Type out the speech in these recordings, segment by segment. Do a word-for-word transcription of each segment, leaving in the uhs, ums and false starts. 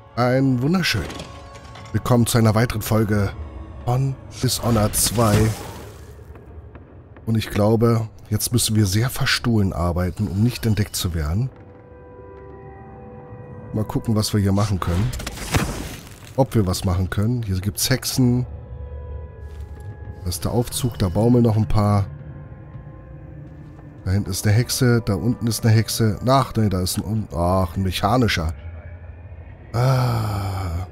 Ein wunderschön. Willkommen zu einer weiteren Folge von Dishonored zwei. Und ich glaube, jetzt müssen wir sehr verstohlen arbeiten, um nicht entdeckt zu werden. Mal gucken, was wir hier machen können. Ob wir was machen können. Hier gibt es Hexen. Das ist der Aufzug, da baumeln noch ein paar. Da hinten ist eine Hexe, da unten ist eine Hexe. Ach, nee, da ist ein, ach, ein mechanischer. Ah.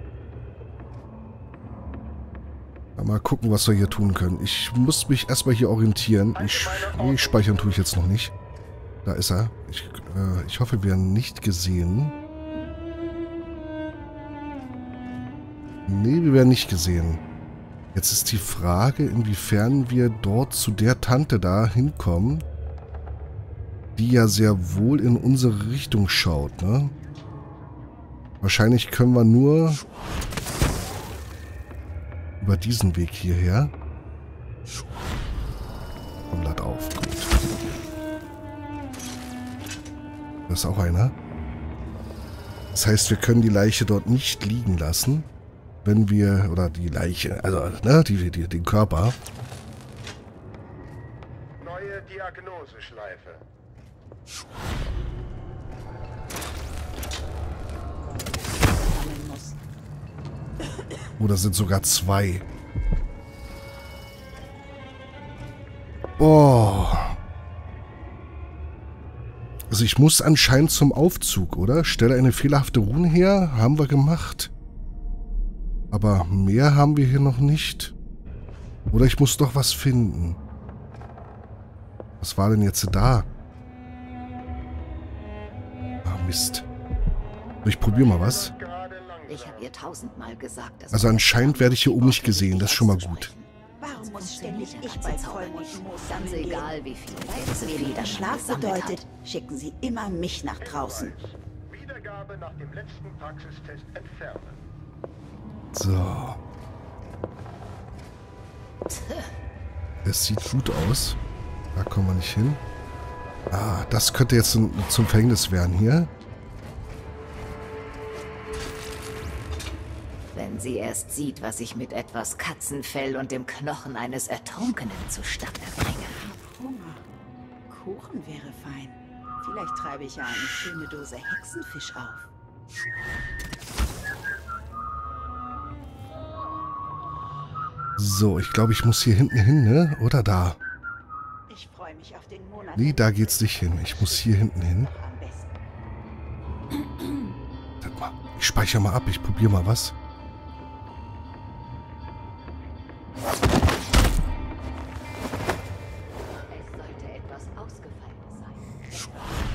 Mal gucken, was wir hier tun können. Ich muss mich erstmal hier orientieren. Ich, nee, speichern tue ich jetzt noch nicht. Da ist er. Ich, äh, ich hoffe, wir werden nicht gesehen. Nee, wir werden nicht gesehen. Jetzt ist die Frage, inwiefern wir dort zu der Tante da hinkommen, die ja sehr wohl in unsere Richtung schaut, ne? Wahrscheinlich können wir nur über diesen Weg hierher. Komm, lad auf. Gut. Da ist auch einer. Das heißt, wir können die Leiche dort nicht liegen lassen, wenn wir, oder die Leiche, also, ne, die, die, den Körper. Neue Diagnoseschleife. Oh, da sind sogar zwei. Boah. Also ich muss anscheinend zum Aufzug, oder? Stelle eine fehlerhafte Rune her. Haben wir gemacht. Aber mehr haben wir hier noch nicht. Oder ich muss doch was finden. Was war denn jetzt da? Ah, Mist. Ich probiere mal was. Ich habe ihr tausendmal gesagt, dass Also anscheinend werde ich hier oben nicht gesehen. Das ist schon mal gut. Warum muss ständig ich bei Vollmond ganz egal wie viel Weil so viel der Schlaf bedeutet, schicken sie immer mich nach draußen. Wiedergabe nach dem letzten Praxistest entfernen. So. Es sieht gut aus. Da kommen wir nicht hin. Ah, das könnte jetzt zum, zum Verhängnis werden hier. Wenn sie erst sieht, was ich mit etwas Katzenfell und dem Knochen eines Ertrunkenen zustande bringe. Hunger. Kuchen wäre fein. Vielleicht treibe ich ja eine schöne Dose Hexenfisch auf. So, ich glaube, ich muss hier hinten hin, ne? Oder da? Ich freue mich auf den Monat. Nee, da geht's nicht hin. Ich muss hier hinten hin. Am besten. Warte mal. Ich speichere mal ab. Ich probiere mal was. Es sollte etwas Ausgefallenes sein.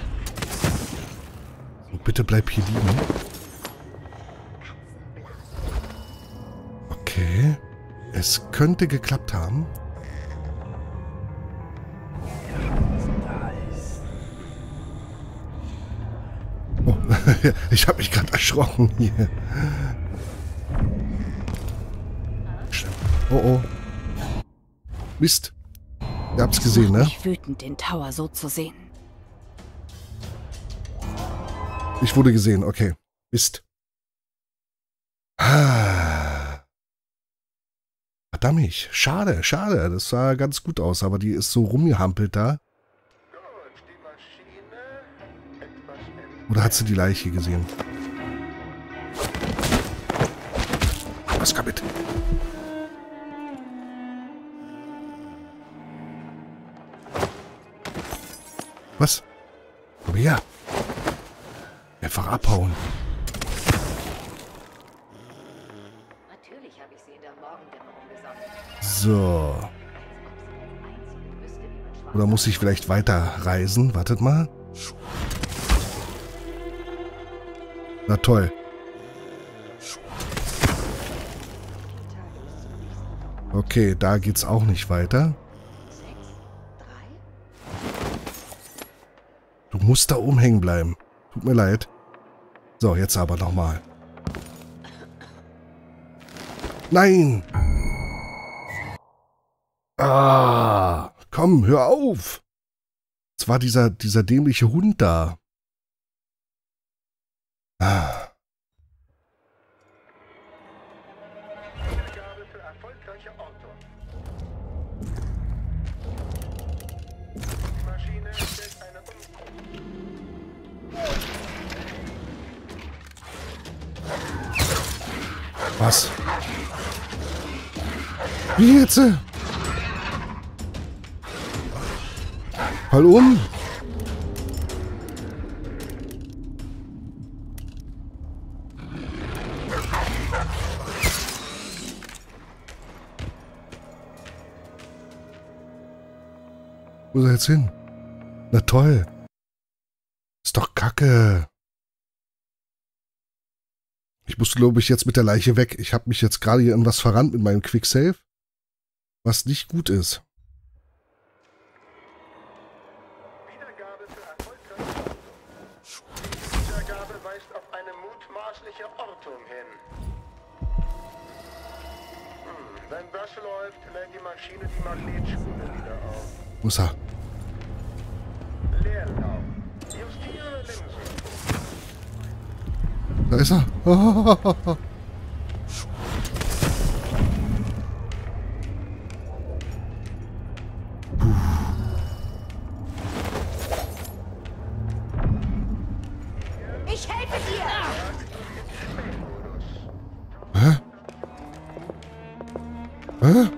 So, bitte bleib hier liegen. Okay. Es könnte geklappt haben. Oh, ich habe mich gerade erschrocken hier. Oh oh. Mist. Ihr habt's gesehen, ne? Ich wütend, den Tower so zu sehen. Ich wurde gesehen, okay. Mist. Ah. Verdammt, schade, schade. Das sah ganz gut aus, aber die ist so rumgehampelt da. Gut, die Maschine etwas ändern. Oder hat sie die Leiche gesehen? Was kam mit? Was? Komm her. Einfach abhauen. Natürlich habe ich sie in der Morgendämmerung gesammelt. So. Als ob sie als Einzige wüsste, wie man Oder muss ich vielleicht weiter reisen? Wartet mal. Na toll. Okay, da geht's auch nicht weiter. Du musst da oben hängen bleiben. Tut mir leid. So, jetzt aber nochmal. Nein! Ah! Komm, hör auf! Es war dieser, dieser dämliche Hund da. Ah. mutmaßliche Ortung. Die Maschine stellt eine Umkehr. Was? Wie jetzt? Fall um! Wo ist er jetzt hin? Na toll. Ist doch Kacke. Ich muss, glaube ich, jetzt mit der Leiche weg. Ich habe mich jetzt gerade hier in was verrannt mit meinem Quicksave. Was nicht gut ist. Wiedergabe für erfolgreiche Ortung. Die Wiedergabe weist auf eine mutmaßliche Ortung hin. Hm, wenn das läuft, lädt die Maschine die Magnetspule wieder auf. Wo ist er? Leerlauf. Justiere Linsen. Da ist er. Oh. Ich helfe dir! Hä? Hä?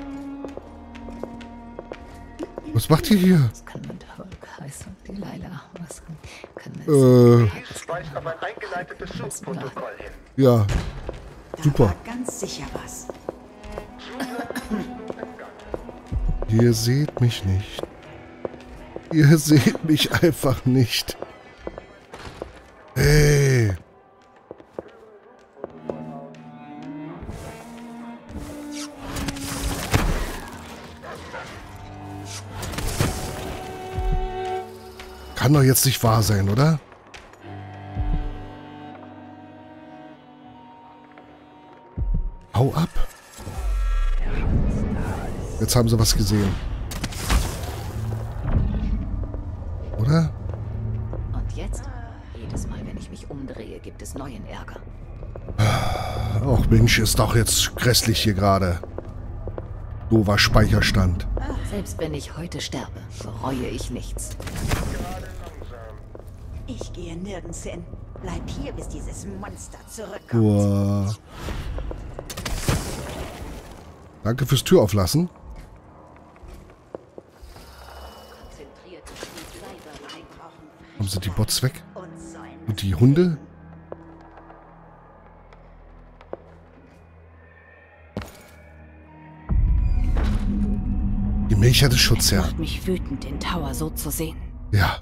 Was macht ihr hier? Was kann man Hulk heißen? Delilah. Was kann, kann man Äh, Dies weist auf ein eingeleitetes Suchprotokoll hin. ja. Da Super. war ganz sicher was. Ihr seht mich nicht. Ihr seht mich einfach nicht. Hey. Kann doch jetzt nicht wahr sein, oder? Hau ab. Jetzt haben sie was gesehen. Oder? Und jetzt? Jedes Mal, wenn ich mich umdrehe, gibt es neuen Ärger. Ach Mensch, ist doch jetzt grässlich hier gerade. Doofer Speicherstand. Selbst wenn ich heute sterbe, bereue ich nichts. Ich gehe nirgends hin. Bleib hier, bis dieses Monster zurückkommt. Boah. Danke fürs Tür auflassen. Haben sie die Bots weg? Und die Hunde? Die Milch hatte Schutz, Es ja. macht mich wütend, den Tower so zu sehen. Ja.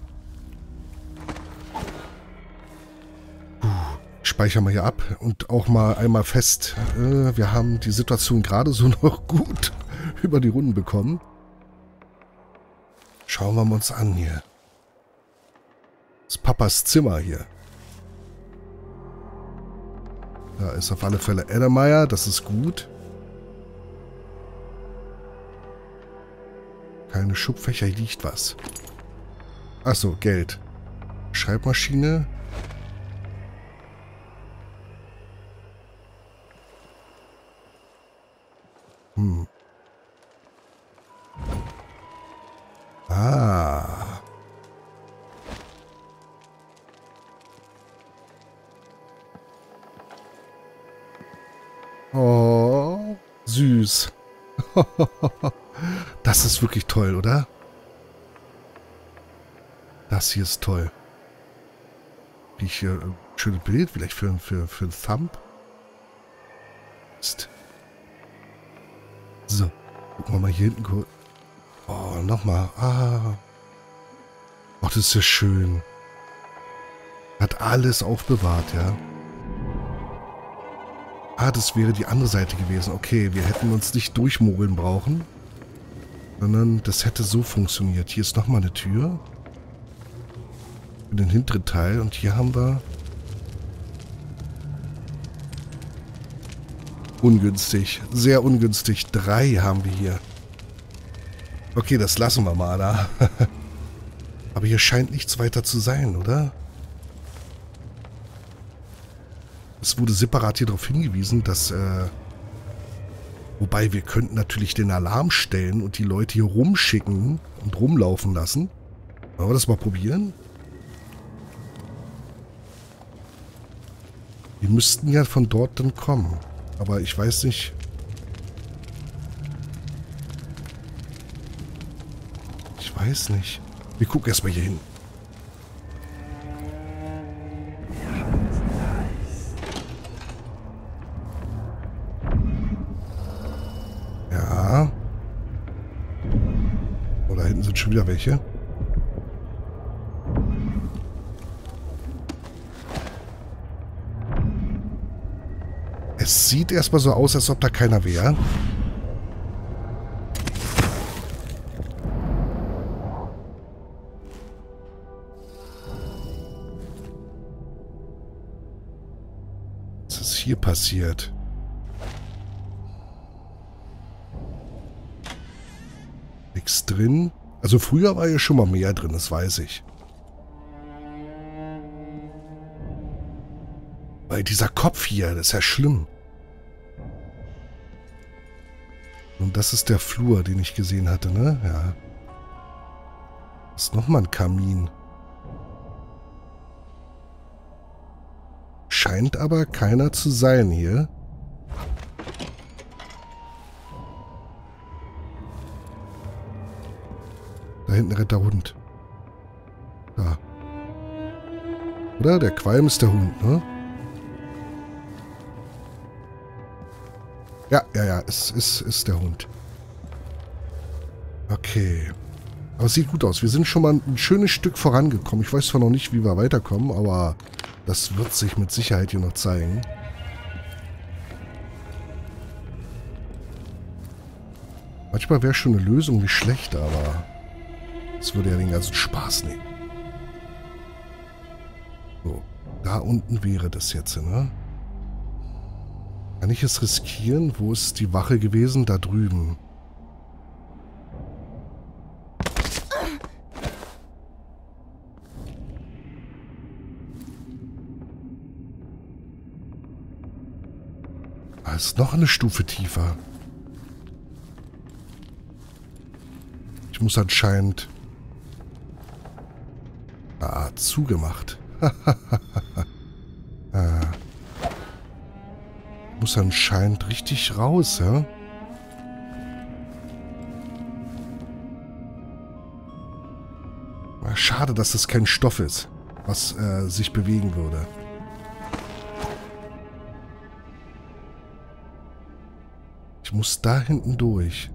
Puh, speichern wir hier ab und auch mal einmal fest. Äh, wir haben die Situation gerade so noch gut über die Runden bekommen. Schauen wir uns an hier. Das ist Papas Zimmer hier. Da ist auf alle Fälle Edelmeier, das ist gut. Keine Schubfächer, hier liegt was. Achso, Geld. Schreibmaschine. Hm. Ah. Oh, süß. Das ist wirklich toll, oder? Das hier ist toll. Wie ich hier, äh, schönes Bild, vielleicht für, für, für ein Thumb. Ist. So, gucken wir mal hier hinten kurz. Oh, nochmal. Ah. Oh, das ist ja schön. Hat alles aufbewahrt, ja. Ah, das wäre die andere Seite gewesen. Okay, wir hätten uns nicht durchmogeln brauchen. Sondern das hätte so funktioniert. Hier ist nochmal eine Tür. In den hinteren Teil. Und hier haben wir... Ungünstig. Sehr ungünstig. Drei haben wir hier. Okay, das lassen wir mal da. Aber hier scheint nichts weiter zu sein, oder? Es wurde separat hier darauf hingewiesen, dass... Äh Wobei, wir könnten natürlich den Alarm stellen und die Leute hier rumschicken und rumlaufen lassen. Wollen wir das mal probieren? Die müssten ja von dort dann kommen. Aber ich weiß nicht. Ich weiß nicht. Wir gucken erstmal hier hin. Ja. Oh, da hinten sind schon wieder welche. Es sieht erstmal so aus, als ob da keiner wäre. Was ist hier passiert? Nichts drin. Also früher war ja schon mal mehr drin, das weiß ich. Weil dieser Kopf hier, das ist ja schlimm. Und das ist der Flur, den ich gesehen hatte, ne? Ja. Das ist nochmal ein Kamin. Scheint aber keiner zu sein hier. Da hinten rennt der Hund. Da. Oder? Der Qualm ist der Hund, ne? Ja, ja, ja, es ist, ist der Hund. Okay. Aber es sieht gut aus. Wir sind schon mal ein schönes Stück vorangekommen. Ich weiß zwar noch nicht, wie wir weiterkommen, aber das wird sich mit Sicherheit hier noch zeigen. Manchmal wäre schon eine Lösung nicht schlecht, aber das würde ja den ganzen Spaß nehmen. So, da unten wäre das jetzt, ne? Kann ich es riskieren? Wo ist die Wache gewesen? Da drüben. Da ist noch eine Stufe tiefer. Ich muss anscheinend... Ah, zugemacht. ah. Muss anscheinend richtig raus, ja? Schade, dass das kein Stoff ist, was äh, sich bewegen würde. Ich muss da hinten durch.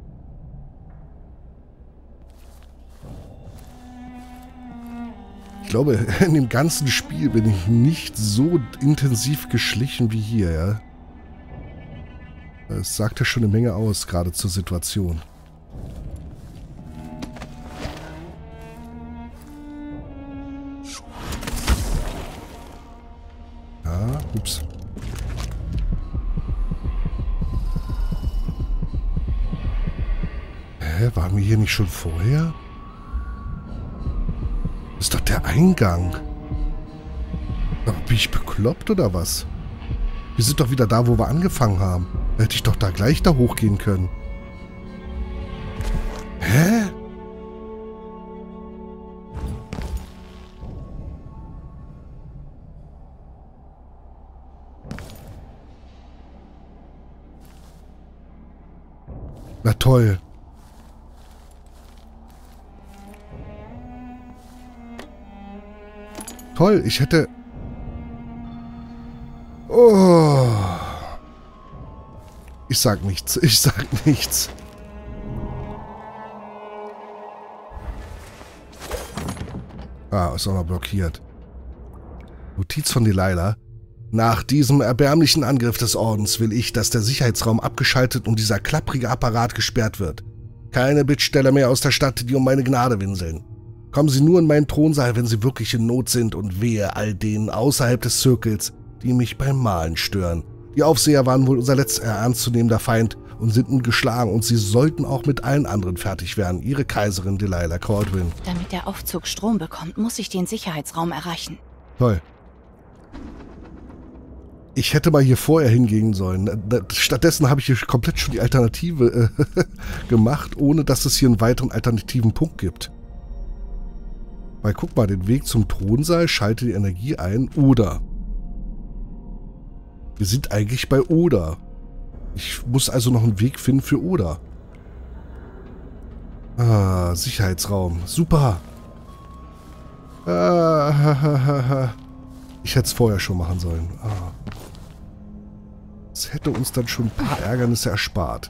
Ich glaube, in dem ganzen Spiel bin ich nicht so intensiv geschlichen wie hier, ja? Es sagt ja schon eine Menge aus, gerade zur Situation. Ja, ups. Hä, waren wir hier nicht schon vorher? Das ist doch der Eingang. Aber bin ich bekloppt oder was? Wir sind doch wieder da, wo wir angefangen haben. Da hätte ich doch da gleich da hochgehen können. Hä? Na toll. Toll, ich hätte... Oh. Ich sag nichts, ich sag nichts. Ah, ist auch noch blockiert. Notiz von Delilah. Nach diesem erbärmlichen Angriff des Ordens will ich, dass der Sicherheitsraum abgeschaltet und dieser klapprige Apparat gesperrt wird. Keine Bittsteller mehr aus der Stadt, die um meine Gnade winseln. Kommen Sie nur in meinen Thronsaal, wenn Sie wirklich in Not sind, und wehe all denen außerhalb des Zirkels, die mich beim Malen stören. Die Aufseher waren wohl unser letzter ernstzunehmender Feind und sind nun geschlagen, und sie sollten auch mit allen anderen fertig werden. Ihre Kaiserin Delilah Caldwin. Damit der Aufzug Strom bekommt, muss ich den Sicherheitsraum erreichen. Toll. Ich hätte mal hier vorher hingehen sollen. Stattdessen habe ich hier komplett schon die Alternative äh, gemacht, ohne dass es hier einen weiteren alternativen Punkt gibt. Weil guck mal, den Weg zum Thronsaal, schalte die Energie ein, oder. Wir sind eigentlich bei Oder. Ich muss also noch einen Weg finden für Oder. Ah, Sicherheitsraum. Super. Ah, ich hätte es vorher schon machen sollen. Ah. Das hätte uns dann schon ein paar Ärgernisse erspart.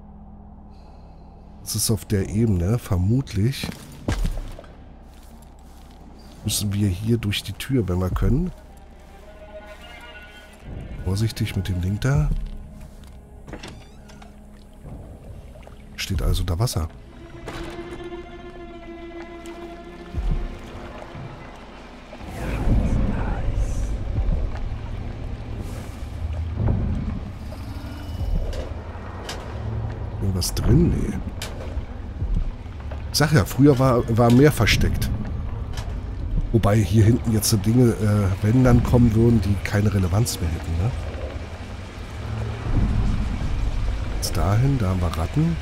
Das ist auf der Ebene, vermutlich. Müssen wir hier durch die Tür, wenn wir können. Vorsichtig mit dem Ding da. Steht also da Wasser. Irgendwas drin? Nee. Ich sag ja, früher war, war mehr versteckt. Wobei hier hinten jetzt so Dinge, äh, wenn dann kommen würden, die keine Relevanz mehr hätten, ne? Jetzt dahin, da haben wir Ratten.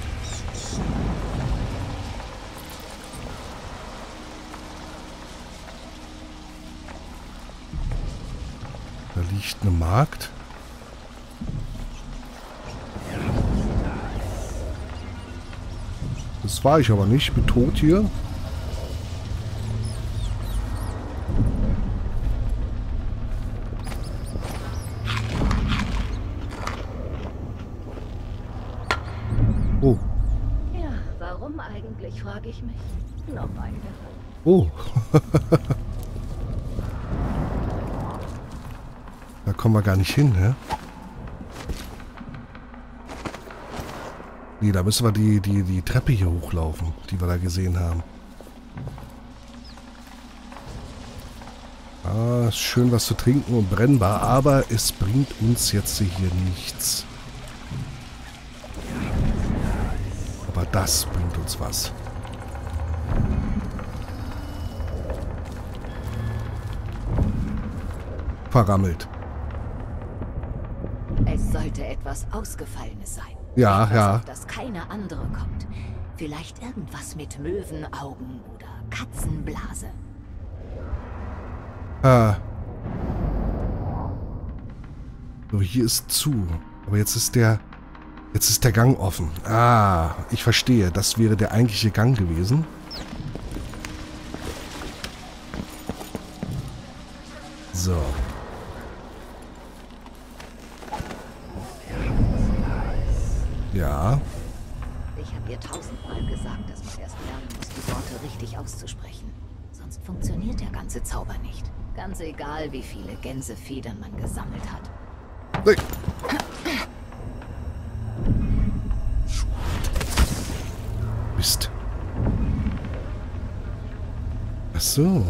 Da liegt eine Magd. Das war ich aber nicht. Ich bin tot hier. Oh. Ja, warum eigentlich, frage ich mich. Noch ein Geheimnis. Oh. Da kommen wir gar nicht hin, ne? Nee, da müssen wir die, die, die Treppe hier hochlaufen, die wir da gesehen haben. Ah, ist schön was zu trinken und brennbar, aber es bringt uns jetzt hier nichts. Aber das bringt uns was. Verrammelt. Es sollte etwas Ausgefallenes sein. Ja, etwas, ja. auf das keine andere kommt. Vielleicht irgendwas mit Möwenaugen oder Katzenblase. Ah. So, hier ist zu. Aber jetzt ist der... Jetzt ist der Gang offen. Ah, ich verstehe. Das wäre der eigentliche Gang gewesen. So. Ja. Ich habe ihr tausendmal gesagt, dass man erst lernen muss, die Worte richtig auszusprechen. Sonst funktioniert der ganze Zauber nicht. Ganz egal, wie viele Gänsefedern man gesammelt hat. Nee. Mist. Ach so.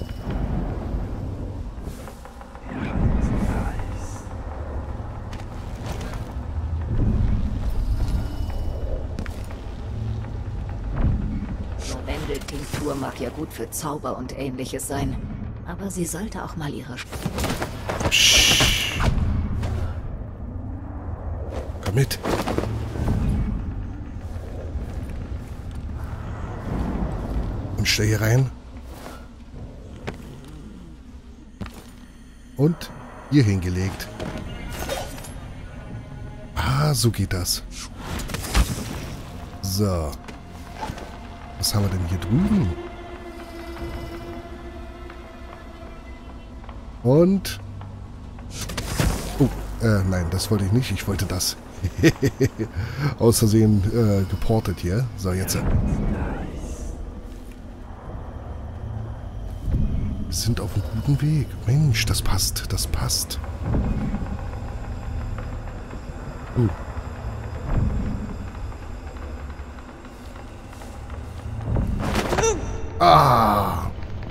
Lavendeltinktur mag ja gut für Zauber und Ähnliches sein, aber sie sollte auch mal ihre... Psst. Komm mit. Und stell hier rein. Und hier hingelegt. Ah, so geht das. So. Was haben wir denn hier drüben? Und... Oh, äh, nein, das wollte ich nicht. Ich wollte das. Aus Versehen äh, geportet hier. So, jetzt. Wir sind auf einem guten Weg. Mensch, das passt. Das passt. Uh. Ah.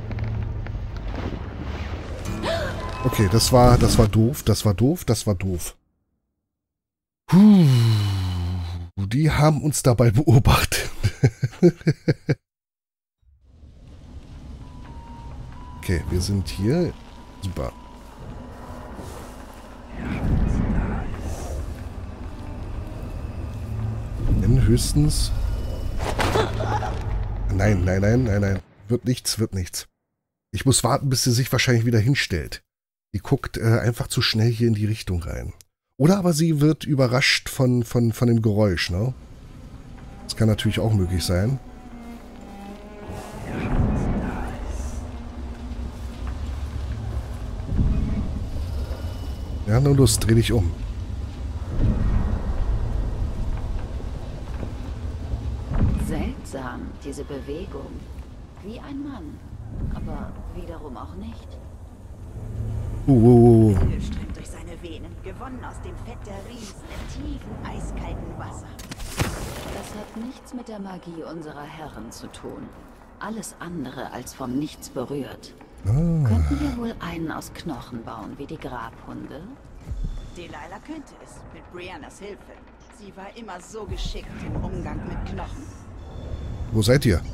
Okay, das war, das war doof, das war doof, das war doof. Puh, die haben uns dabei beobachtet. Okay, wir sind hier. Super. höchstens... Nein, nein, nein, nein, nein. Wird nichts, wird nichts. Ich muss warten, bis sie sich wahrscheinlich wieder hinstellt. Die guckt äh, einfach zu schnell hier in die Richtung rein. Oder aber sie wird überrascht von, von, von dem Geräusch, ne? Das kann natürlich auch möglich sein. Ja, nur los, dreh dich um. Seltsam, diese Bewegung. Wie ein Mann, aber wiederum auch nicht. Uh, uh, uh. Öl strömt durch seine Venen, gewonnen aus dem Fett der Riesen im tiefen, eiskalten Wasser. Das hat nichts mit der Magie unserer Herren zu tun. Alles andere als vom Nichts berührt. Ah. Könnten wir wohl einen aus Knochen bauen, wie die Grabhunde? Delilah könnte es, mit Briannas Hilfe. Sie war immer so geschickt im Umgang mit Knochen. Wo seid ihr?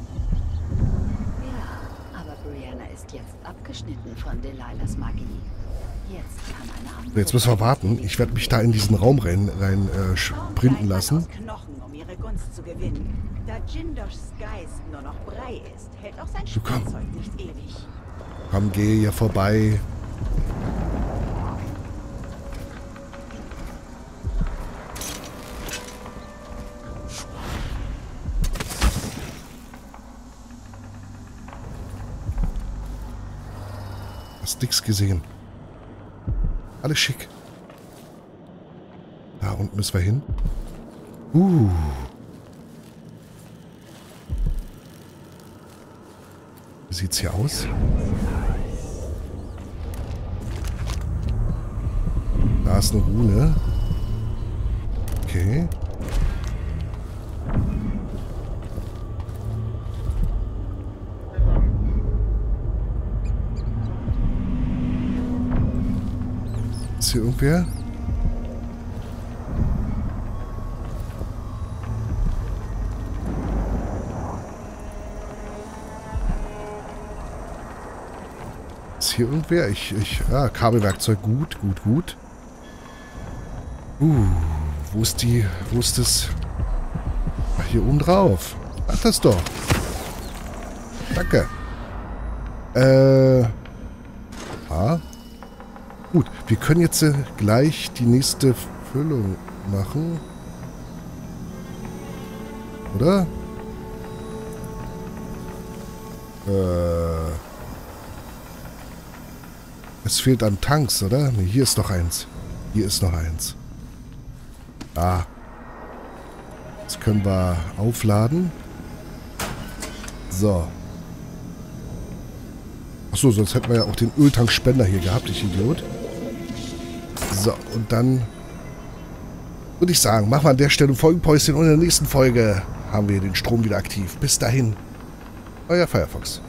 Ja, aber Brianna ist jetzt abgeschnitten von Delilahs Magie. Jetzt kann eine andere... Jetzt müssen wir warten. Ich werde mich da in diesen Raum rein, rein äh, sprinten lassen. Aus Knochen, um ihre Gunst zu gewinnen. Da Jindoshs Geist nur noch Brei ist, hält auch sein Du komm. Spielzeug nicht ewig. Komm, geh hier vorbei. Hast nix gesehen. Alles schick. Da unten müssen wir hin. Uh. Wie sieht's hier aus? Da ist eine Rune. Okay. Ist hier irgendwer? Ist hier irgendwer? Ich, ich, ah, Kabelwerkzeug, gut, gut, gut. Uh, wo ist die, wo ist das? Ach, hier oben drauf. Ach, das doch. Danke. Äh, ah. Gut, wir können jetzt äh, gleich die nächste Füllung machen. Oder? Äh. Es fehlt an Tanks, oder? Ne, hier ist noch eins. Hier ist noch eins. Ah. Jetzt können wir aufladen. So. Achso, sonst hätten wir ja auch den Öltankspender hier gehabt, ich Idiot. So, und dann würde ich sagen, machen wir an der Stelle ein Folgenpäuschen und in der nächsten Folge haben wir den Strom wieder aktiv. Bis dahin, euer Firefox.